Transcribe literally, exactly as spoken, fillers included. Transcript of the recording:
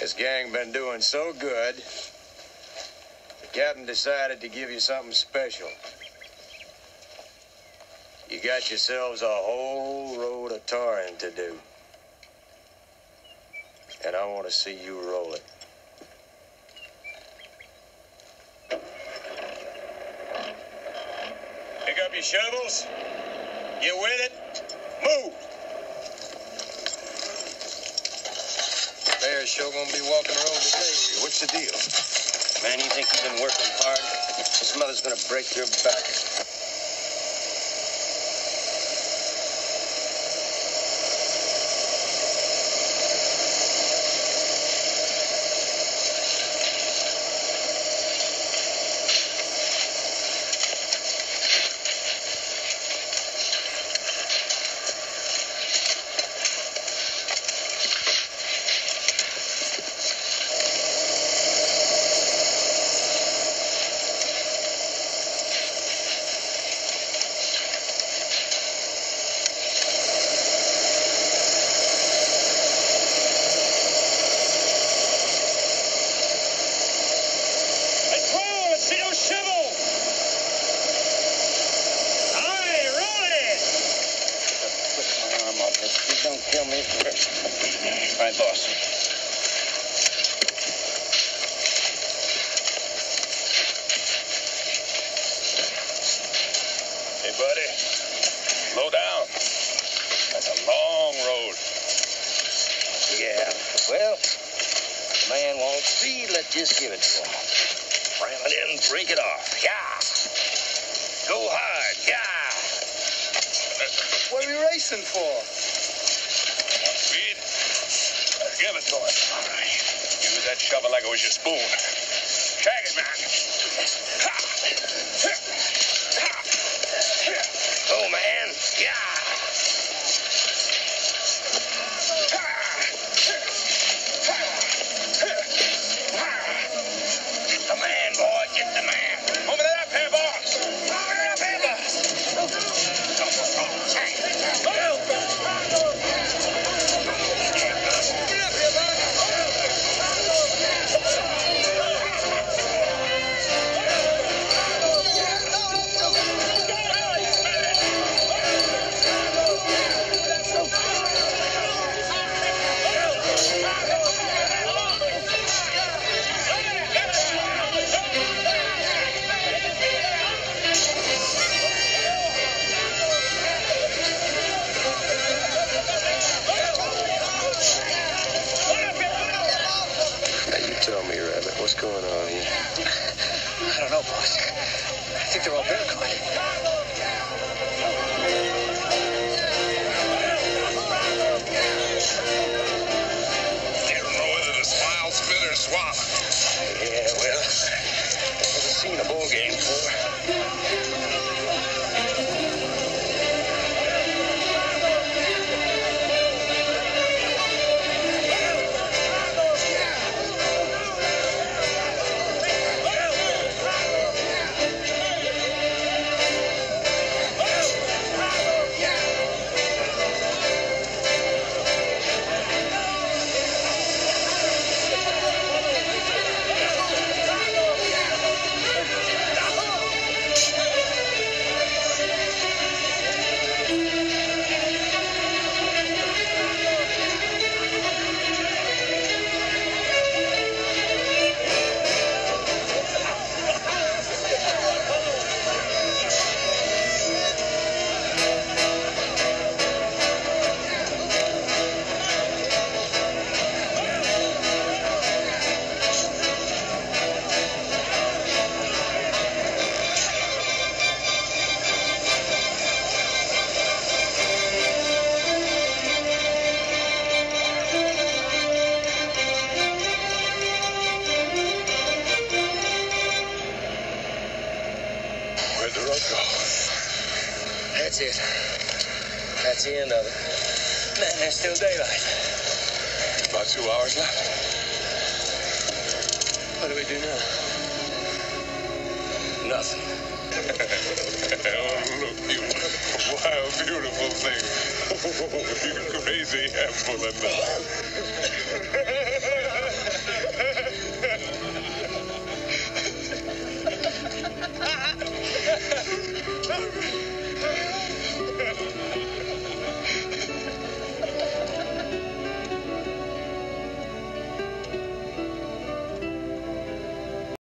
This gang been doing so good, the captain decided to give you something special. You got yourselves a whole road of tarring to do. And I want to see you roll it. Pick up your shovels. Get with it. Move. Bear's sure gonna be walking the road today. What's the deal? Man, you think you've been working hard? This mother's gonna break your back. Don't kill me. All right, boss. Hey, buddy. Slow down. That's a long road. Yeah. Well, the man wants speed. Let's just give it to him. Ram it in, break it off. Yeah. Go hard. Yeah. What are we racing for? Give it to him. All right. Use that shovel like it was your spoon. Drag it, man. Ha! Ha! Oh, man. Yeah. Get the man, boy. Get the man. Move it up here, boss. Move it up here, boss. Tell me, Rabbit, what's going on here? I don't know, boss. I think they're all bear caught. You don't know whether to smile, spit, or swallow. Yeah, well, never seen a bull game before. Where'd the road go? That's it. That's the end of it. Man, there's still daylight. About two hours left. What do we do now? Nothing. Oh, look, you wild, beautiful thing. Oh, you crazy handful of nuts. Hurry!